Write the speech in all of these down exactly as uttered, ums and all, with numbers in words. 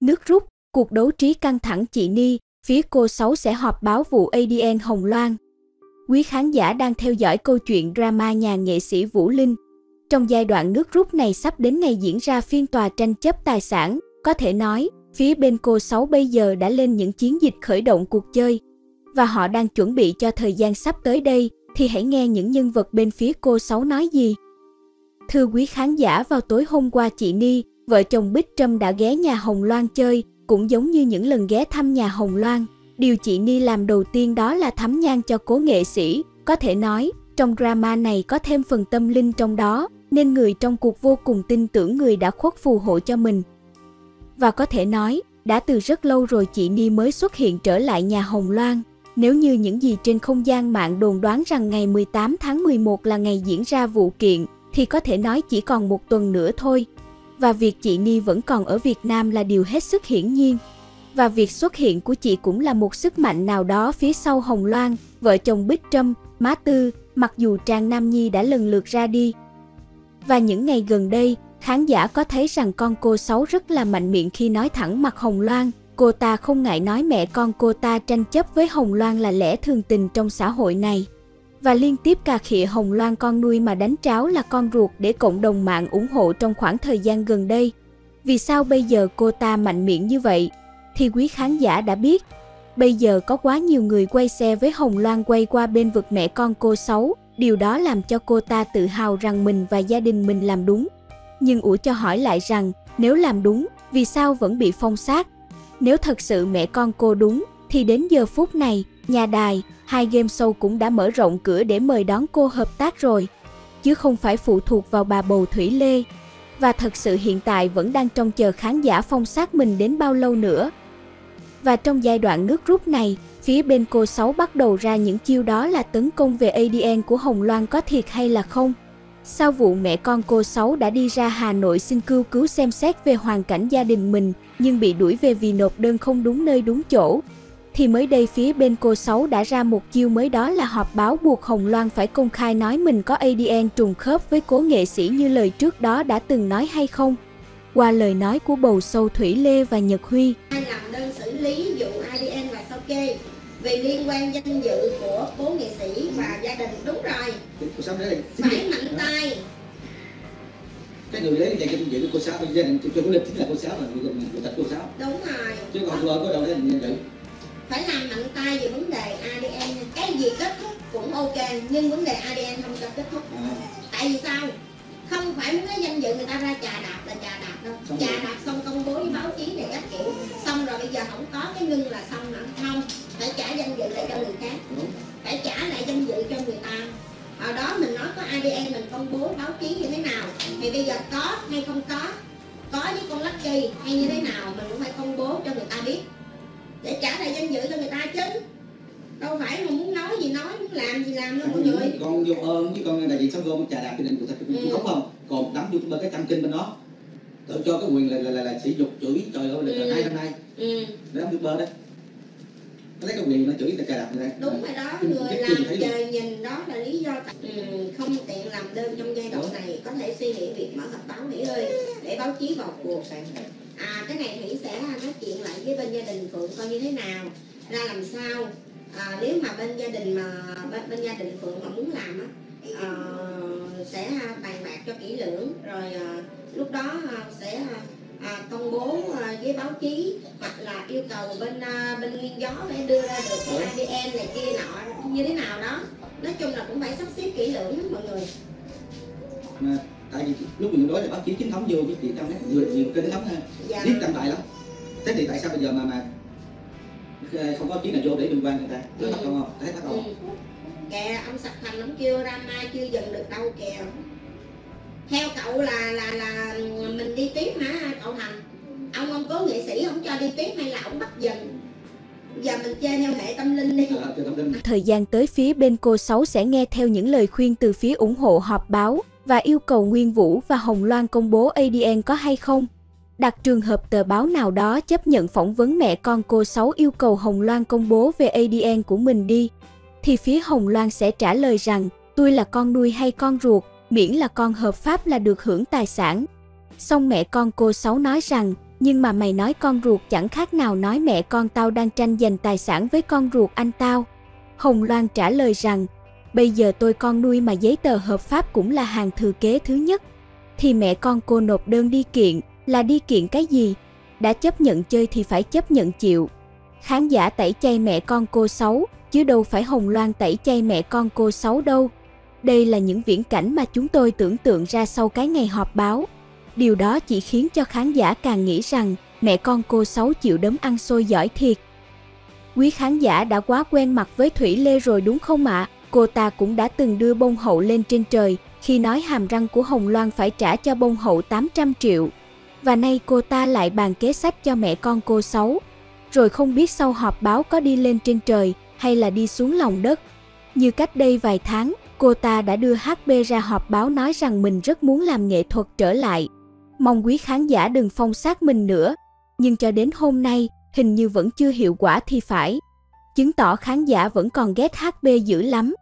Nước rút, cuộc đấu trí căng thẳng chị Ni, phía cô Sáu sẽ họp báo vụ a đê en Hồng Loan. Quý khán giả đang theo dõi câu chuyện drama nhà nghệ sĩ Vũ Linh. Trong giai đoạn nước rút này sắp đến ngày diễn ra phiên tòa tranh chấp tài sản, có thể nói, phía bên cô Sáu bây giờ đã lên những chiến dịch khởi động cuộc chơi. Và họ đang chuẩn bị cho thời gian sắp tới đây, thì hãy nghe những nhân vật bên phía cô Sáu nói gì. Thưa quý khán giả, vào tối hôm qua chị Ni, vợ chồng Bích Trâm đã ghé nhà Hồng Loan chơi, cũng giống như những lần ghé thăm nhà Hồng Loan. Điều chị Ni làm đầu tiên đó là thắm nhang cho cố nghệ sĩ. Có thể nói, trong drama này có thêm phần tâm linh trong đó, nên người trong cuộc vô cùng tin tưởng người đã khuất phù hộ cho mình. Và có thể nói, đã từ rất lâu rồi chị Ni mới xuất hiện trở lại nhà Hồng Loan. Nếu như những gì trên không gian mạng đồn đoán rằng ngày mười tám tháng mười một là ngày diễn ra vụ kiện, thì có thể nói chỉ còn một tuần nữa thôi. Và việc chị Ni vẫn còn ở Việt Nam là điều hết sức hiển nhiên. Và việc xuất hiện của chị cũng là một sức mạnh nào đó phía sau Hồng Loan, vợ chồng Bích Trâm, má Tư, mặc dù Trang Nam Nhi đã lần lượt ra đi. Và những ngày gần đây, khán giả có thấy rằng con cô Sáu rất là mạnh miệng khi nói thẳng mặt Hồng Loan. Cô ta không ngại nói mẹ con cô ta tranh chấp với Hồng Loan là lẽ thường tình trong xã hội này. Và liên tiếp cà khịa Hồng Loan con nuôi mà đánh tráo là con ruột để cộng đồng mạng ủng hộ trong khoảng thời gian gần đây. Vì sao bây giờ cô ta mạnh miệng như vậy? Thì quý khán giả đã biết, bây giờ có quá nhiều người quay xe với Hồng Loan quay qua bên vực mẹ con cô Sáu. Điều đó làm cho cô ta tự hào rằng mình và gia đình mình làm đúng. Nhưng ủa cho hỏi lại rằng, nếu làm đúng, vì sao vẫn bị phong sát? Nếu thật sự mẹ con cô đúng, thì đến giờ phút này, nhà đài, hai game show cũng đã mở rộng cửa để mời đón cô hợp tác rồi. Chứ không phải phụ thuộc vào bà bầu Thủy Lê. Và thật sự hiện tại vẫn đang trông chờ khán giả phong sát mình đến bao lâu nữa. Và trong giai đoạn nước rút này, phía bên cô Sáu bắt đầu ra những chiêu đó là tấn công về a đê en của Hồng Loan có thiệt hay là không? Sau vụ mẹ con cô Sáu đã đi ra Hà Nội xin cứu cứu xem xét về hoàn cảnh gia đình mình, nhưng bị đuổi về vì nộp đơn không đúng nơi đúng chỗ. Thì mới đây phía bên cô Sáu đã ra một chiêu mới, đó là họp báo buộc Hồng Loan phải công khai nói mình có a đê en trùng khớp với cố nghệ sĩ như lời trước đó đã từng nói hay không. Qua lời nói của bầu sâu Thủy Lê và Nhật Huy. Làm đơn xử lý vụ a đê en và sao kê vì liên quan danh dự của cố nghệ sĩ và gia đình. Đúng rồi, phải mạnh tay. Cái người lấy dành cho danh dự của cô Sáu, gia đình cho cô Linh chính là cô Sáu và người của thật cô Sáu. Đúng rồi. Chứ còn vợ có đâu để danh dự. Phải làm mạnh tay về vấn đề a đê en. Cái gì kết thúc cũng ok, nhưng vấn đề a đê en không cho kết thúc. À. Tại vì sao? Không phải muốn cái danh dự người ta ra chà đạp là chà đạp đâu. Xong chà đạp xong công bố với báo chí này các kiểu. Xong rồi bây giờ không có cái ngưng là xong nữa. Không, phải trả danh dự lại cho người khác. Đúng. Phải trả lại danh dự cho người ta. Ở đó mình nói có a đê en mình công bố báo chí như thế nào. Thì bây giờ có hay không có, có với con Lucky hay như thế nào mình cũng phải công bố cho người ta biết. Để trả lại danh dự cho người ta chứ. Đâu phải mà muốn nói gì nói, muốn làm gì làm đâu mọi người. Con vô ơn với con đại diện Sáu Gôn trà đạp cho nên của thật cũng ừ. không không. Còn đám YouTuber cái trăm kinh bên đó tự cho cái quyền là là là, là sử dụng chửi trời ơi là ừ. hai năm nay. Ừ. Đám YouTuber đó. Nó lấy cái quyền nó chửi người ta trà đạp người ta. Đúng rồi đó, người làm trời nhìn đó là lý do ừ, không tiện làm đơn trong giai đoạn này, có thể suy nghĩ việc mở họp báo nghỉ ơi để báo chí vào cuộc. À cái này Thủy sẽ nói chuyện lại với bên gia đình Phượng coi như thế nào, ra làm sao. À, nếu mà bên gia đình mà bên, bên gia đình Phượng mà muốn làm á, à, sẽ bàn bạc cho kỹ lưỡng rồi à, lúc đó à, sẽ à, công bố à, với báo chí, hoặc là yêu cầu bên à, bên Nguyên Gió để đưa ra được cái a đê en này kia nọ như thế nào đó. Nói chung là cũng phải sắp xếp kỹ lưỡng đó mọi người. Mà, tại vì lúc mình nói là báo chí chính thống vô với chị trong cái nhiều nhiều kênh thống ha, dạ. Viết đăng tải lắm. Thế thì tại sao bây giờ mà mà không có chí nào vô để liên quan người ta? Nó bắt không? Thấy bắt không? Ừ. Kìa, ông Sạch Thành ông chưa ra mai chưa dừng được đâu kìa. Theo cậu là là là mình đi tiếp hả cậu Thành? Ông ông cố nghệ sĩ không cho đi tiếp hay là ông bắt dừng? Giờ mình chơi theo hệ tâm linh đi. À, thời gian tới phía bên cô Sáu sẽ nghe theo những lời khuyên từ phía ủng hộ họp báo và yêu cầu Nguyên Vũ và Hồng Loan công bố a đê en có hay không. Đặt trường hợp tờ báo nào đó chấp nhận phỏng vấn mẹ con cô Sáu yêu cầu Hồng Loan công bố về a đê en của mình đi, thì phía Hồng Loan sẽ trả lời rằng tôi là con nuôi hay con ruột, miễn là con hợp pháp là được hưởng tài sản. Xong mẹ con cô Sáu nói rằng Nhưng mà mày nói con ruột chẳng khác nào nói mẹ con tao đang tranh giành tài sản với con ruột anh tao. Hồng Loan trả lời rằng, bây giờ tôi con nuôi mà giấy tờ hợp pháp cũng là hàng thừa kế thứ nhất. Thì mẹ con cô nộp đơn đi kiện, là đi kiện cái gì? Đã chấp nhận chơi thì phải chấp nhận chịu. Khán giả tẩy chay mẹ con cô xấu, chứ đâu phải Hồng Loan tẩy chay mẹ con cô xấu đâu. Đây là những viễn cảnh mà chúng tôi tưởng tượng ra sau cái ngày họp báo. Điều đó chỉ khiến cho khán giả càng nghĩ rằng mẹ con cô xấu chịu đấm ăn xôi giỏi thiệt. Quý khán giả đã quá quen mặt với Thủy Lê rồi đúng không ạ? À? Cô ta cũng đã từng đưa bông hậu lên trên trời khi nói hàm răng của Hồng Loan phải trả cho bông hậu tám trăm triệu. Và nay cô ta lại bàn kế sách cho mẹ con cô xấu. Rồi không biết sau họp báo có đi lên trên trời hay là đi xuống lòng đất. Như cách đây vài tháng, cô ta đã đưa hát bê ra họp báo nói rằng mình rất muốn làm nghệ thuật trở lại. Mong quý khán giả đừng phong sát mình nữa. Nhưng cho đến hôm nay, hình như vẫn chưa hiệu quả thì phải. Chứng tỏ khán giả vẫn còn ghét hát bê dữ lắm.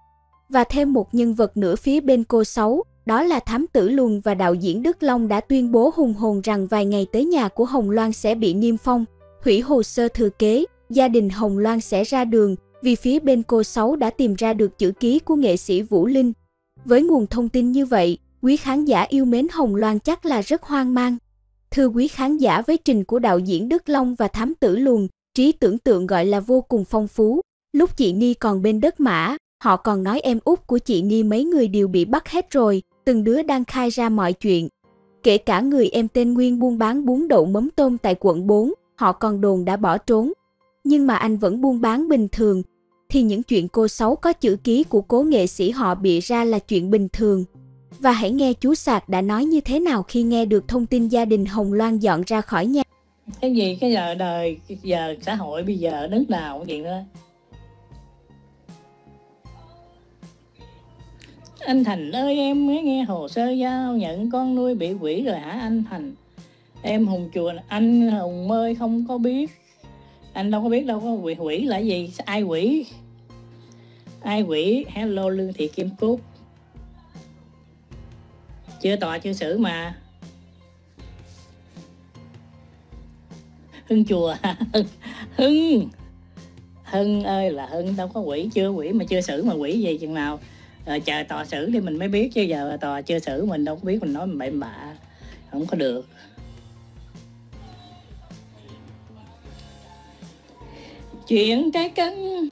Và thêm một nhân vật nữa phía bên cô xấu, đó là Thám Tử Luân và đạo diễn Đức Long đã tuyên bố hùng hồn rằng vài ngày tới nhà của Hồng Loan sẽ bị niêm phong, hủy hồ sơ thừa kế, gia đình Hồng Loan sẽ ra đường vì phía bên cô xấu đã tìm ra được chữ ký của nghệ sĩ Vũ Linh. Với nguồn thông tin như vậy, quý khán giả yêu mến Hồng Loan chắc là rất hoang mang. Thưa quý khán giả, với trình của đạo diễn Đức Long và Thám Tử Luân, trí tưởng tượng gọi là vô cùng phong phú. Lúc chị Ni còn bên đất Mã, họ còn nói em út của chị Ni mấy người đều bị bắt hết rồi, từng đứa đang khai ra mọi chuyện. Kể cả người em tên Nguyên buôn bán bún đậu mắm tôm tại quận bốn, họ còn đồn đã bỏ trốn. Nhưng mà anh vẫn buôn bán bình thường, thì những chuyện cô xấu có chữ ký của cố nghệ sĩ họ bịa ra là chuyện bình thường. Và hãy nghe chú Sạc đã nói như thế nào khi nghe được thông tin gia đình Hồng Loan dọn ra khỏi nhà. Cái gì cái giờ đời, cái giờ xã hội bây giờ nước nào cũng chuyện đó. Anh Thành ơi, em mới nghe hồ sơ giao nhận con nuôi bị quỷ rồi hả anh Thành? Em Hùng chùa, anh Hùng ơi không có biết. Anh đâu có biết đâu, có quỷ, quỷ là gì? Ai quỷ? Ai quỷ? Hello Lương Thị Kim Cúc. Chưa tòa chưa xử mà. Hưng chùa Hưng Hưng ơi là Hưng, đâu có quỷ, chưa quỷ mà chưa xử mà quỷ gì chừng nào. Ờ, chờ tòa xử đi mình mới biết, chứ giờ tòa chưa xử mình đâu có biết, mình nói mình bậy bạ không có được. Chuyện cái cân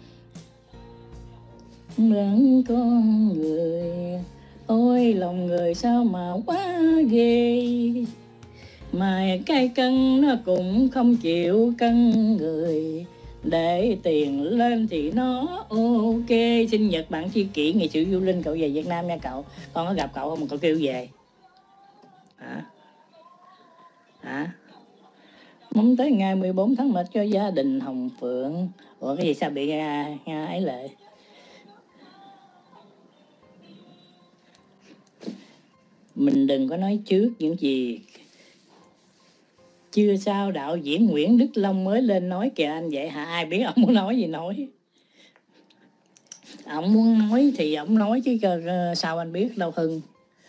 lẫn con người, ôi lòng người sao mà quá ghê, mà cái cân nó cũng không chịu cân người, để tiền lên thì nó ok. Sinh nhật bạn tri kỷ nghệ sĩ Vũ Linh, cậu về Việt Nam nha cậu. Con có gặp cậu không mà cậu kêu về hả? Hả? Mong tới ngày mười bốn tháng một cho gia đình Hồng Phượng. Ủa cái gì sao bị Nga, Nga ấy lệ? Mình đừng có nói trước những gì chưa sao. Đạo diễn Nguyễn Đức Long mới lên nói kìa anh, vậy hả? Ai biết ông muốn nói gì nói. Ông muốn nói thì ông nói chứ sao anh biết đâu Hưng.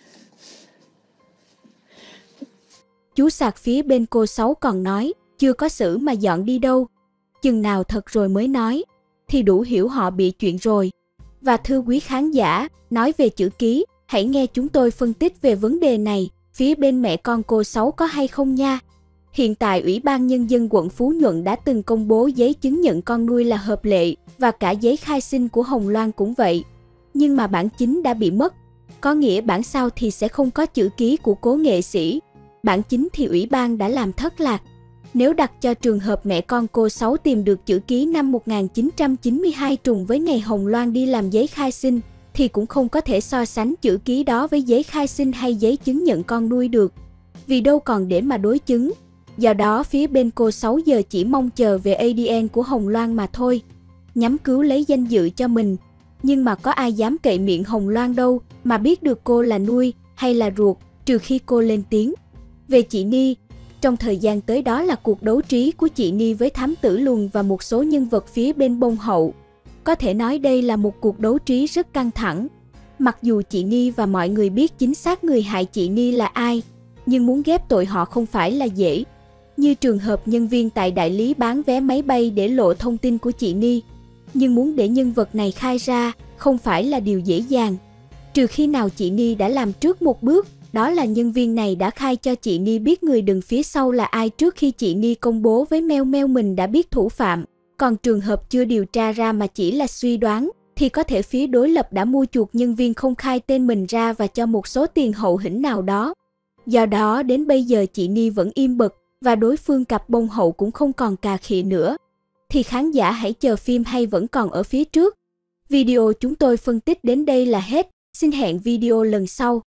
Chú Sạc phía bên cô xấu còn nói, chưa có xử mà dọn đi đâu. Chừng nào thật rồi mới nói, thì đủ hiểu họ bị chuyện rồi. Và thưa quý khán giả, nói về chữ ký, hãy nghe chúng tôi phân tích về vấn đề này, phía bên mẹ con cô xấu có hay không nha. Hiện tại Ủy ban Nhân dân quận Phú Nhuận đã từng công bố giấy chứng nhận con nuôi là hợp lệ, và cả giấy khai sinh của Hồng Loan cũng vậy. Nhưng mà bản chính đã bị mất, có nghĩa bản sao thì sẽ không có chữ ký của cố nghệ sĩ. Bản chính thì Ủy ban đã làm thất lạc. Nếu đặt cho trường hợp mẹ con cô xấu tìm được chữ ký năm một nghìn chín trăm chín mươi hai trùng với ngày Hồng Loan đi làm giấy khai sinh, thì cũng không có thể so sánh chữ ký đó với giấy khai sinh hay giấy chứng nhận con nuôi được. Vì đâu còn để mà đối chứng. Do đó phía bên cô xấu giờ chỉ mong chờ về a đê en của Hồng Loan mà thôi, nhắm cứu lấy danh dự cho mình. Nhưng mà có ai dám cậy miệng Hồng Loan đâu mà biết được cô là nuôi hay là ruột, trừ khi cô lên tiếng. Về chị Ni, trong thời gian tới đó là cuộc đấu trí của chị Ni với Thám Tử Luân và một số nhân vật phía bên bông hậu. Có thể nói đây là một cuộc đấu trí rất căng thẳng. Mặc dù chị Ni và mọi người biết chính xác người hại chị Ni là ai, nhưng muốn ghép tội họ không phải là dễ. Như trường hợp nhân viên tại đại lý bán vé máy bay để lộ thông tin của chị Ni. Nhưng muốn để nhân vật này khai ra không phải là điều dễ dàng. Trừ khi nào chị Ni đã làm trước một bước, đó là nhân viên này đã khai cho chị Ni biết người đứng phía sau là ai trước khi chị Ni công bố với Meo Meo mình đã biết thủ phạm. Còn trường hợp chưa điều tra ra mà chỉ là suy đoán, thì có thể phía đối lập đã mua chuộc nhân viên không khai tên mình ra và cho một số tiền hậu hĩnh nào đó. Do đó đến bây giờ chị Ni vẫn im bặt và đối phương cặp bông hậu cũng không còn cà khịa nữa. Thì khán giả hãy chờ phim hay vẫn còn ở phía trước. Video chúng tôi phân tích đến đây là hết. Xin hẹn video lần sau.